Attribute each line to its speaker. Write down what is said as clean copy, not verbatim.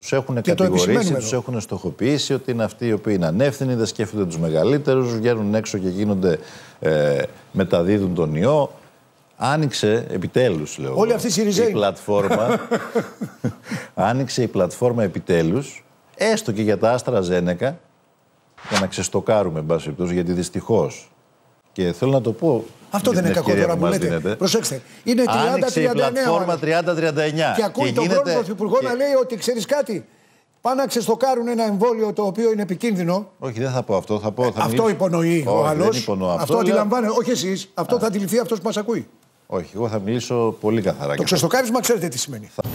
Speaker 1: Τους έχουν κατηγορήσει, τους έχουν στοχοποιήσει ότι είναι αυτοί οι οποίοι είναι ανεύθυνοι, δεν σκέφτονται τους μεγαλύτερους, βγαίνουν έξω και γίνονται, μεταδίδουν τον ιό. Άνοιξε, επιτέλους λέω,
Speaker 2: όλη αυτή η
Speaker 1: πλατφόρμα. Άνοιξε η πλατφόρμα επιτέλους, έστω και για τα AstraZeneca, για να ξεστοκάρουμε, εν πάση περιπτώσει, γιατί δυστυχώς. Και θέλω να το πω.
Speaker 2: Αυτό δεν είναι κακό τώρα που λέτε.
Speaker 1: Δίνετε.
Speaker 2: Προσέξτε. Είναι 30-39.
Speaker 1: Άνοιξε η πλατφόρμα 30-39.
Speaker 2: Και ακούει τον πρώην Πρωθυπουργό να λέει ότι ξέρεις κάτι. Πάνε να ξεστοκάρουν ένα εμβόλιο το οποίο είναι επικίνδυνο.
Speaker 1: Όχι, δεν θα πω αυτό.
Speaker 2: Αυτό υπονοεί ο άλλος. Αυτό αντιλαμβάνεται. Όχι εσείς. Αυτό θα αντιληφθεί αυτός που μας ακούει.
Speaker 1: Όχι, εγώ θα μιλήσω πολύ καθαρά.
Speaker 2: Το ξεστοκάρισμα ξέρετε τι σημαίνει.